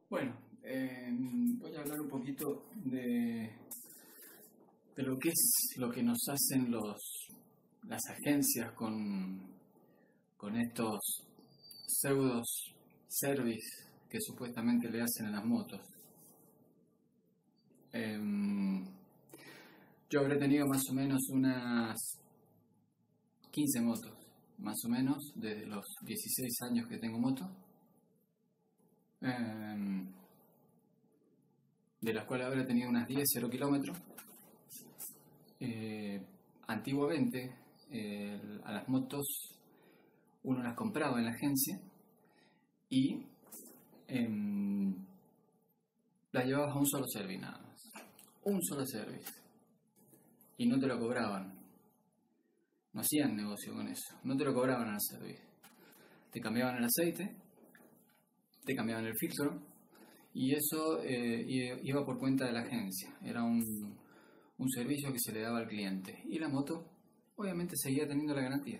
Bueno, voy a hablar un poquito de lo que es lo que nos hacen las agencias con estos pseudos service que supuestamente le hacen a las motos. Yo habré tenido más o menos unas 15 motos, más o menos, desde los 16 años que tengo moto. De las cuales habré tenido unas 10, 0 kilómetros. Antiguamente a las motos uno las compraba en la agencia y las llevabas a un solo service nada más. Un solo service. Y no te lo cobraban. No hacían negocio con eso. No te lo cobraban al service. Te cambiaban el aceite, te cambiaban el filtro y eso iba por cuenta de la agencia. Era un servicio que se le daba al cliente. Y la moto obviamente seguía teniendo la garantía.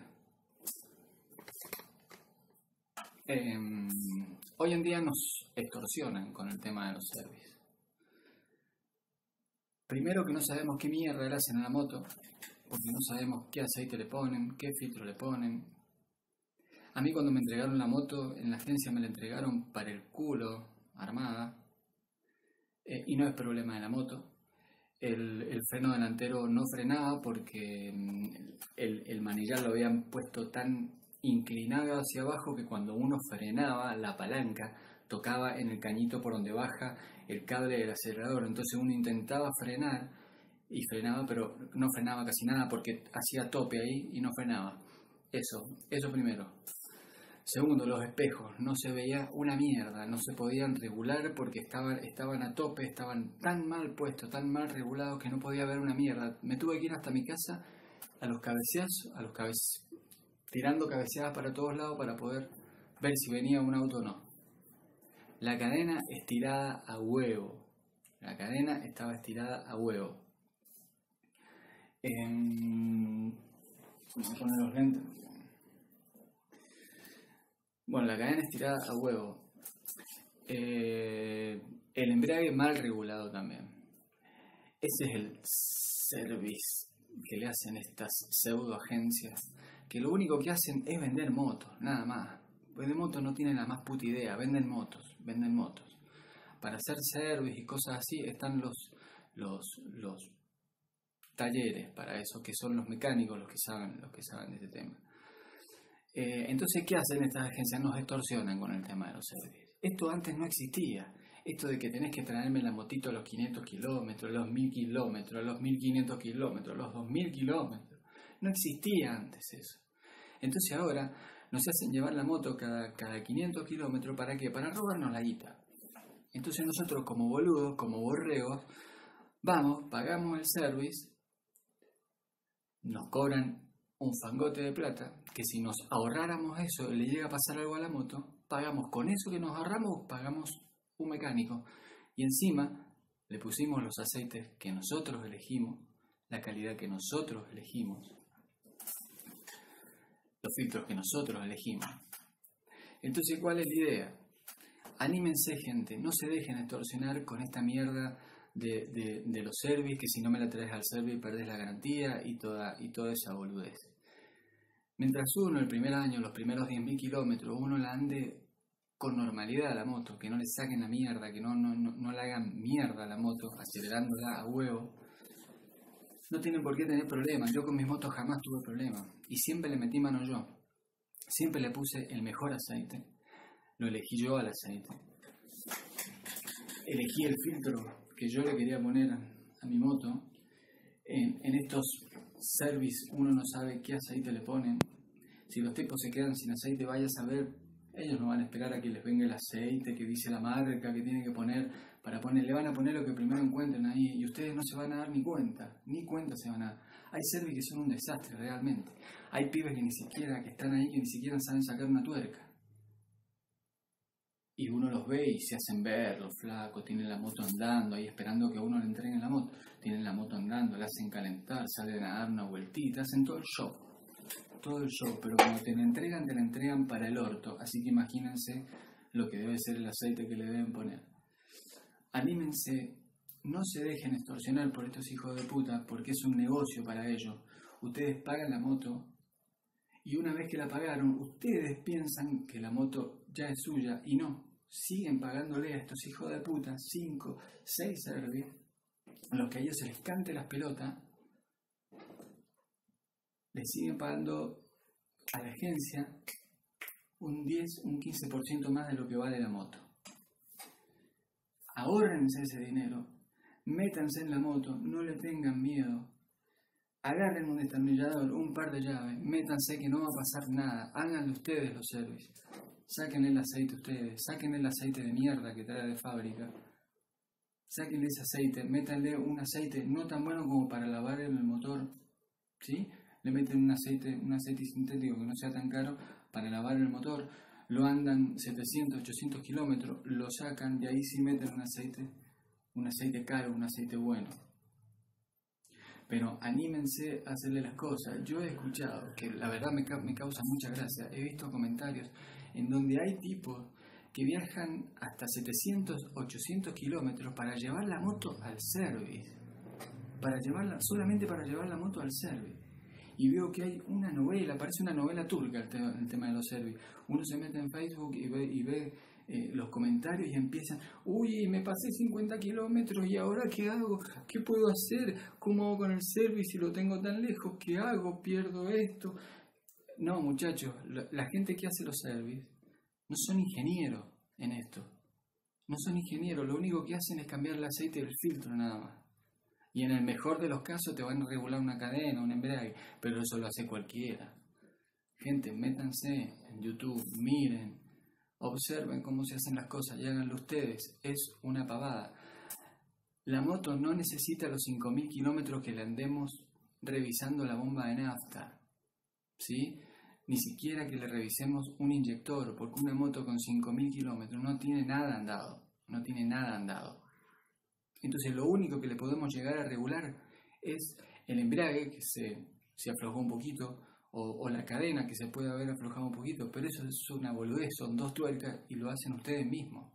Hoy en día nos extorsionan con el tema de los servicios. Primero que no sabemos qué mierda le hacen a la moto, porque no sabemos qué aceite le ponen, qué filtro le ponen. A mí cuando me entregaron la moto en la agencia me la entregaron para el culo, armada, y no es problema de la moto. El freno delantero no frenaba porque el manillar lo habían puesto tan inclinado hacia abajo que cuando uno frenaba la palanca tocaba en el cañito por donde baja el cable del acelerador. Entonces uno intentaba frenar y frenaba, pero no frenaba casi nada porque hacía tope ahí y no frenaba. Eso primero. Segundo, los espejos, no se veía una mierda, no se podían regular porque estaban a tope, estaban tan mal puestos, tan mal regulados que no podía ver una mierda. Me tuve que ir hasta mi casa a los cabeceazos, tirando cabeceadas para todos lados para poder ver si venía un auto o no. La cadena estirada a huevo. La cadena estaba estirada a huevo. Vamos a poner los lentes. Bueno, la cadena estirada a huevo. El embrague mal regulado también. Ese es el service que le hacen estas pseudo agencias, que lo único que hacen es vender motos, nada más. Pues de motos no tienen la más puta idea, venden motos. Para hacer service y cosas así están los talleres para eso, que son los mecánicos los que saben de este tema. Entonces, ¿qué hacen estas agencias? Nos extorsionan con el tema de los servicios. Esto antes no existía. Esto de que tenés que traerme la motito a los 500 kilómetros, los 1000 kilómetros, los 1500 kilómetros, los 2000 kilómetros. No existía antes eso. Entonces ahora nos hacen llevar la moto cada 500 kilómetros. ¿Para qué? Para robarnos la guita. Entonces nosotros como boludos, como borregos, vamos, pagamos el service, nos cobran un fangote de plata, que si nos ahorráramos eso y le llega a pasar algo a la moto, pagamos con eso que nos ahorramos, pagamos un mecánico y encima le pusimos los aceites que nosotros elegimos, la calidad que nosotros elegimos, los filtros que nosotros elegimos. Entonces, ¿cuál es la idea? Anímense, gente, no se dejen extorsionar con esta mierda de los service, que si no me la traes al service perdés la garantía y toda esa boludez. Mientras uno el primer año, los primeros 10.000 kilómetros, uno la ande con normalidad a la moto, que no le saquen la mierda, que no le hagan mierda a la moto, acelerándola a huevo, no tienen por qué tener problemas. Yo con mis motos jamás tuve problemas y siempre le metí mano yo. Siempre le puse el mejor aceite, lo elegí yo al aceite, elegí el filtro que yo le quería poner a mi moto. En estos service uno no sabe qué aceite le ponen. Si los tipos se quedan sin aceite, vaya a saber, ellos no van a esperar a que les venga el aceite que dice la marca que tiene que poner para poner. Le van a poner lo que primero encuentren ahí y ustedes no se van a dar ni cuenta se van a dar. Hay service que son un desastre realmente. Hay pibes que están ahí que ni siquiera saben sacar una tuerca. Y uno los ve y se hacen ver, los flacos, tienen la moto andando, ahí esperando que a uno le entreguen la moto. Tienen la moto andando, la hacen calentar, salen a dar una vueltita, hacen todo el show, pero cuando te la entregan para el orto. Así que imagínense lo que debe ser el aceite que le deben poner. Anímense, no se dejen extorsionar por estos hijos de puta, porque es un negocio para ellos. Ustedes pagan la moto y una vez que la pagaron, ustedes piensan que la moto ya es suya y no. Siguen pagándole a estos hijos de puta 5, 6 service, a los que a ellos se les cante las pelotas, les siguen pagando a la agencia un 10, un 15% más de lo que vale la moto. Ahórrense ese dinero, métanse en la moto, no le tengan miedo, agarren un destornillador, un par de llaves, métanse que no va a pasar nada, háganlo ustedes los servicios, saquen el aceite ustedes, saquen el aceite de mierda que trae de fábrica, saquen ese aceite, métanle un aceite no tan bueno como para lavar el motor, ¿sí? Le meten un aceite sintético que no sea tan caro para lavar el motor, lo andan 700, 800 kilómetros, lo sacan y ahí sí meten un aceite caro, un aceite bueno. Pero anímense a hacerle las cosas. Yo he escuchado, que la verdad me causa mucha gracia, he visto comentarios en donde hay tipos que viajan hasta 700, 800 kilómetros para llevar la moto al service, solamente para llevar la moto al service. Y veo que hay una novela, parece una novela turca el tema de los service. Uno se mete en Facebook y ve los comentarios y empiezan, uy, me pasé 50 kilómetros y ahora ¿qué hago? ¿Qué puedo hacer? ¿Cómo hago con el service si lo tengo tan lejos? ¿Qué hago? ¿Pierdo esto? No, muchachos, la gente que hace los service no son ingenieros en esto. No son ingenieros, lo único que hacen es cambiar el aceite del filtro nada más. Y en el mejor de los casos te van a regular una cadena, un embrague, pero eso lo hace cualquiera. Gente, métanse en YouTube, miren, observen cómo se hacen las cosas y háganlo ustedes. Es una pavada. La moto no necesita los 5.000 kilómetros que le andemos revisando la bomba de nafta, ¿sí? Ni siquiera que le revisemos un inyector, porque una moto con 5.000 kilómetros no tiene nada andado. Entonces lo único que le podemos llegar a regular es el embrague, que se aflojó un poquito, o la cadena, que se puede haber aflojado un poquito, pero eso es una boludez, son 2 tuercas y lo hacen ustedes mismos.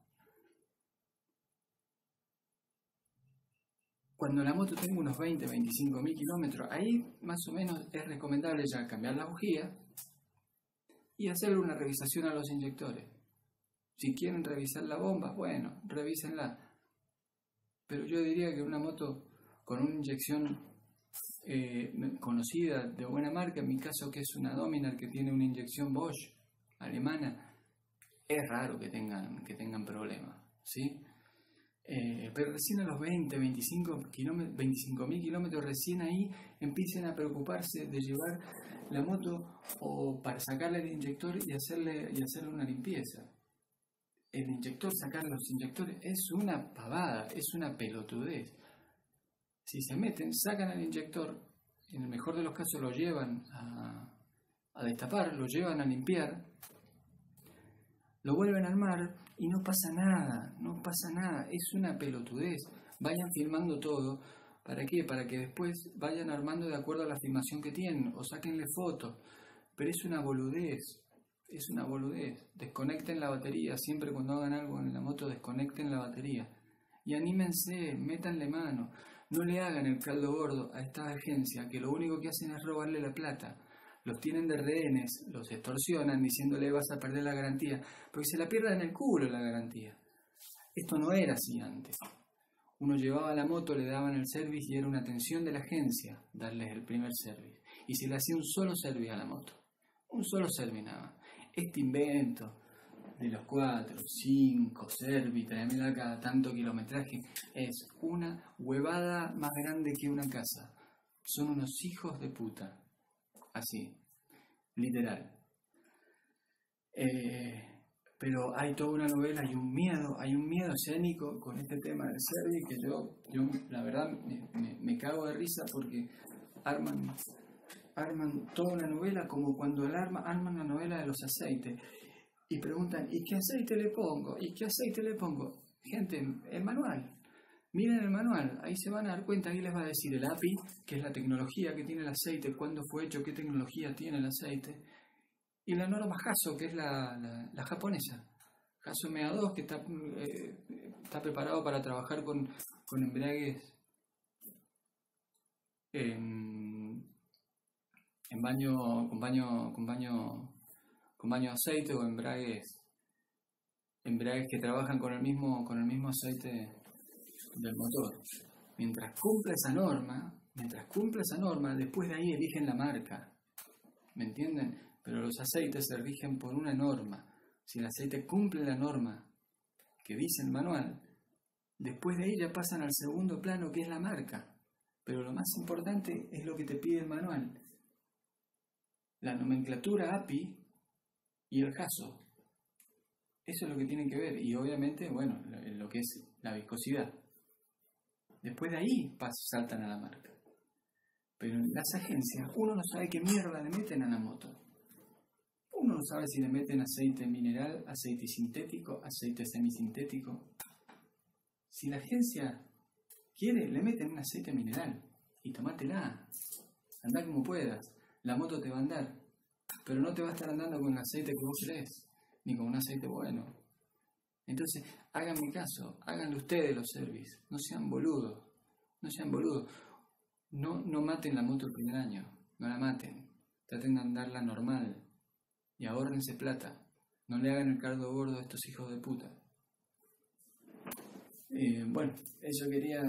Cuando la moto tenga unos 20, 25.000 kilómetros, ahí más o menos es recomendable ya cambiar la bujía y hacerle una revisación a los inyectores. Si quieren revisar la bomba, bueno, revísenla. Pero yo diría que una moto con una inyección conocida, de buena marca, en mi caso que es una Dominar que tiene una inyección Bosch alemana, es raro que tengan problemas, ¿sí? Pero recién a los 20, 25.000 kilómetros, recién ahí empiecen a preocuparse de llevar la moto o para sacarle el inyector y hacerle una limpieza. El inyector, sacar los inyectores, es una pavada, es una pelotudez. Si se meten, sacan el inyector, en el mejor de los casos lo llevan a destapar, lo llevan a limpiar, lo vuelven a armar y no pasa nada, es una pelotudez. Vayan filmando todo, ¿para qué? Para que después vayan armando de acuerdo a la filmación que tienen, o sáquenle fotos, pero es una boludez. Desconecten la batería, siempre cuando hagan algo en la moto desconecten la batería y anímense, métanle mano, no le hagan el caldo gordo a esta agencia que lo único que hacen es robarle la plata, los tienen de rehenes, los extorsionan diciéndole vas a perder la garantía, porque se la pierdan en el culo la garantía. Esto no era así antes. Uno llevaba la moto, le daban el service y era una atención de la agencia darles el primer service y se le hacía un solo service a la moto, un solo service nada más. Este invento de los 4, 5 service, tráemela cada tanto kilometraje, es una huevada más grande que una casa. Son unos hijos de puta. Así, literal. Pero hay toda una novela, hay un miedo escénico con este tema del service que yo la verdad me cago de risa porque arman toda una novela como cuando arman la novela de los aceites y preguntan, ¿y qué aceite le pongo? ¿Y qué aceite le pongo? Gente, el manual. Miren el manual, ahí se van a dar cuenta, ahí les va a decir el API, que es la tecnología que tiene el aceite, cuándo fue hecho, qué tecnología tiene el aceite, y la norma JASO, que es la japonesa. Caso MA2 que está preparado para trabajar con embragues en baño con baño de aceite, o embragues que trabajan con el mismo aceite del motor. Mientras cumpla esa norma, después de ahí eligen la marca. ¿Me entienden? Pero los aceites se rigen por una norma. Si el aceite cumple la norma que dice el manual, después de ahí ya pasan al segundo plano, que es la marca. Pero lo más importante es lo que te pide el manual: la nomenclatura API y el caso. Eso es lo que tienen que ver. Y obviamente, bueno, lo que es la viscosidad. Después de ahí saltan a la marca. Pero en las agencias uno no sabe qué mierda le meten a la moto. Uno no sabe si le meten aceite mineral, aceite sintético, aceite semisintético. Si la agencia quiere, le meten un aceite mineral y tomátela. Andá como puedas. La moto te va a andar. Pero no te va a estar andando con el aceite que vos querés, ni con un aceite bueno. Entonces, háganme caso, háganlo ustedes los service. No sean boludos. No maten la moto el primer año. No la maten. Traten de andarla normal. Y ahórrense plata. No le hagan el cardo gordo a estos hijos de puta. Bueno, eso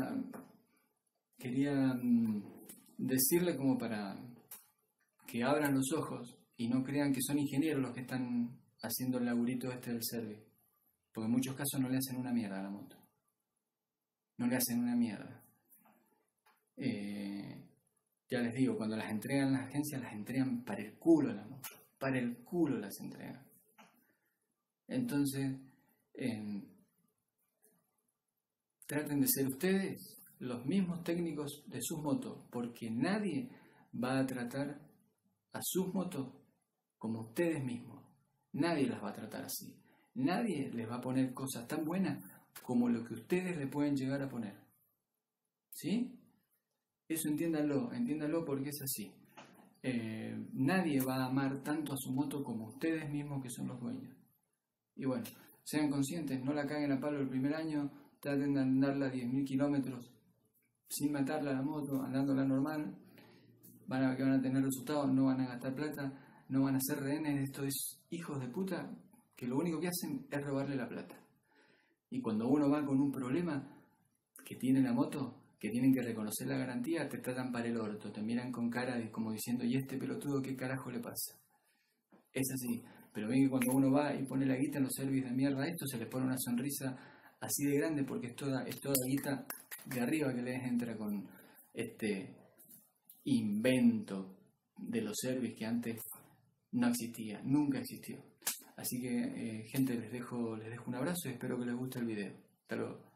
quería decirle, como para que abran los ojos y no crean que son ingenieros los que están haciendo el laburito del service. Porque en muchos casos no le hacen una mierda a la moto. No le hacen una mierda. Ya les digo, cuando las entregan las agencias, las entregan para el culo a la moto. Para el culo las entregan. Entonces, traten de ser ustedes los mismos técnicos de sus motos, porque nadie va a tratar a sus motos como ustedes mismos. Nadie las va a tratar así. Nadie les va a poner cosas tan buenas como lo que ustedes le pueden llegar a poner. ¿Sí? Eso entiéndanlo porque es así. Nadie va a amar tanto a su moto como ustedes mismos, que son los dueños. Y bueno, sean conscientes, no la caguen a palo el primer año, traten de andarla 10.000 kilómetros sin matarla a la moto, andándola normal. Van a ver que van a tener resultados, no van a gastar plata, no van a ser rehenes de estos hijos de puta que lo único que hacen es robarle la plata. Y cuando uno va con un problema que tiene la moto, que tienen que reconocer la garantía, te tratan para el orto, te miran con cara de como diciendo: ¿y este pelotudo qué carajo le pasa? Es así. Pero ven que cuando uno va y pone la guita en los servicios de mierda, esto se les pone una sonrisa así de grande, porque es toda guita de arriba que les entra con este invento de los servicios que antes no existía, nunca existió. Así que, gente, les dejo un abrazo y espero que les guste el video. Hasta luego.